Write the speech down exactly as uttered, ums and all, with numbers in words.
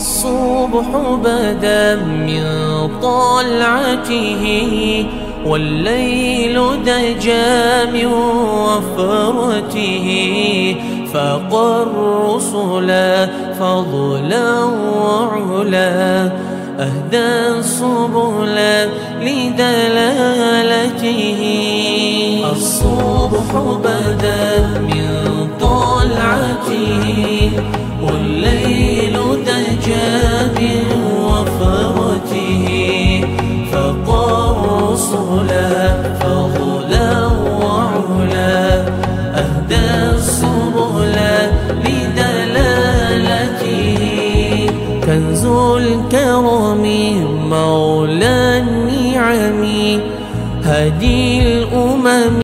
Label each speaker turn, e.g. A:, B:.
A: الصبح بدا من طلعته والليل دجى من وفرته فاق الرسل فضلا وعلا أهدى السبل لدلالته. الصبح بدا من طلعته والليل دجى من وفرته فاق الرسل فضلا وعلا أهدى السبل لدلالته. كنز الكرم مولى النعم هدي الأمم